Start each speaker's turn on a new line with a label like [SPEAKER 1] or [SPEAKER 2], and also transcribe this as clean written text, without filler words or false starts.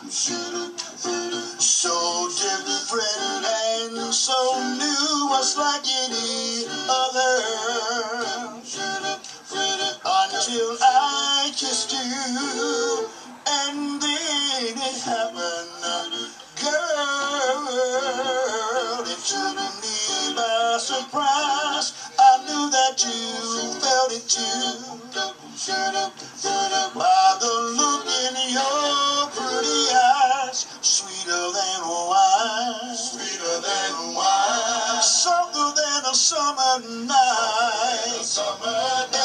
[SPEAKER 1] So different and so new, was like any other. Until I kissed you, and then it happened. Girl, it took me by surprise. I knew that you felt it too. By the look in your pretty eyes, sweeter than wine, softer than a summer night.